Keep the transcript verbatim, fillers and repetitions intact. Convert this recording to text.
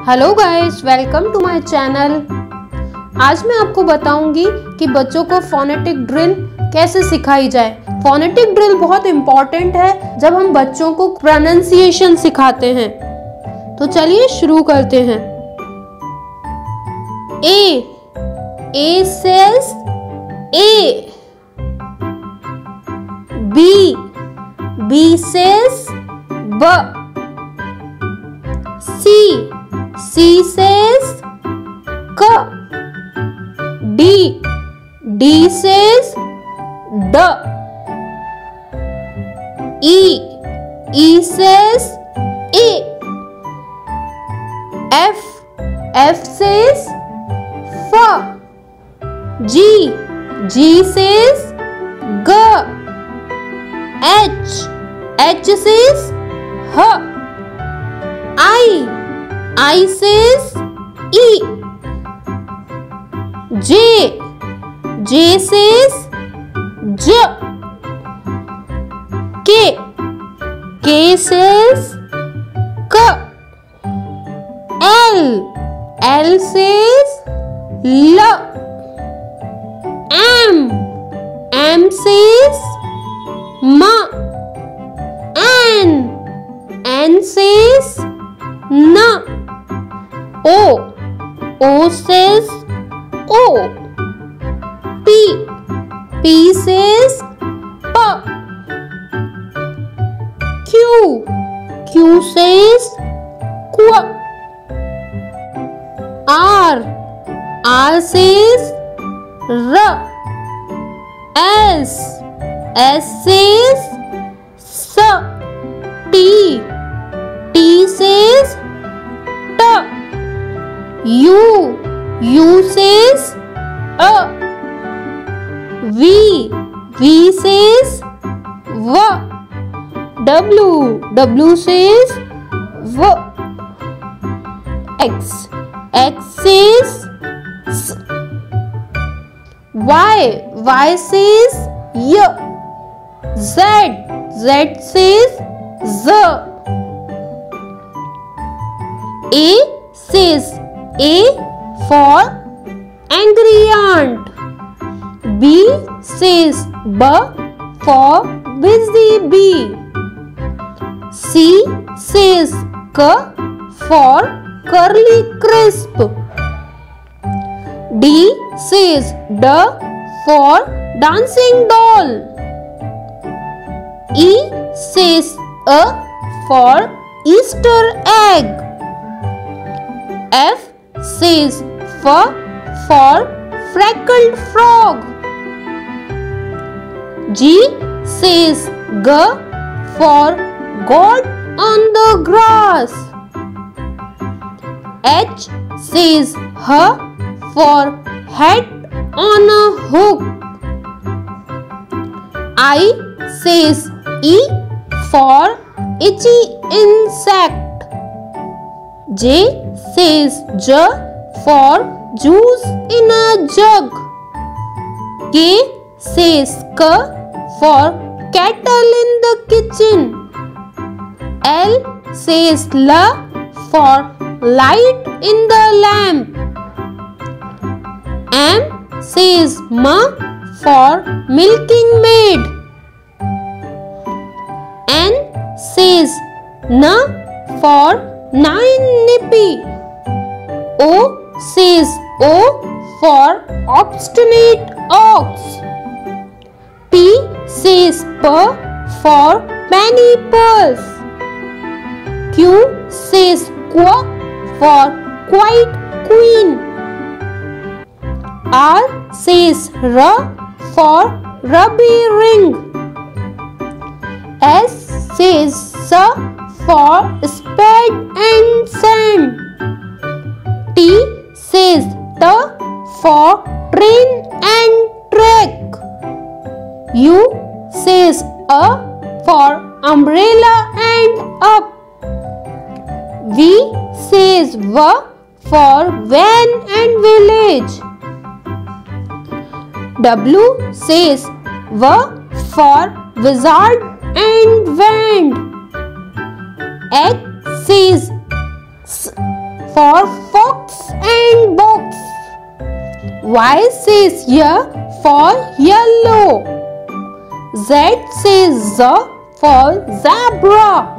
Hello guys, welcome to my channel. आज मैं आपको बताऊंगी कि बच्चों को फोनेटिक ड्रिल कैसे सिखाई जाए। फोनेटिक ड्रिल बहुत इम्पोर्टेंट है जब हम बच्चों को प्रोनाउंसिएशन सिखाते हैं। तो चलिए शुरू करते हैं। A A says A. B B says ब। C C says k. D D says d. E E says a. F F says f. G G says g. H H says h. I I says E. J J says J. K K says K. L L says L. M M says M. N N says N. O O says O. P P says P. Q Q says Q. R R says R. S S says S. T T says T. U U says A. V V says V. W W says V. X X says S. Y Y says Y. Z Z says Z. A says A for angry aunt. B says B for busy bee. C says K for curly crisp. D says D for dancing doll. E says A for Easter egg. F says F for freckled frog. G says G for goat on the grass. H says H for hat on a hook. I says E for itchy insect. J says J for juice in a jug. K says K for kettle in the kitchen. L says L for light in the lamp. M says M for milking maid. N says N for nine nippy. O says O for obstinate ox. P says P for penny purse. Q says Q for quiet queen. R says R for ruby ring. S says S for spade and sand. T says T for train and track. U says A for umbrella and up. V says V for van and village. W says V for wizard and wand. X says S for fox and box. Y says Y for yellow. Z says Z for zebra.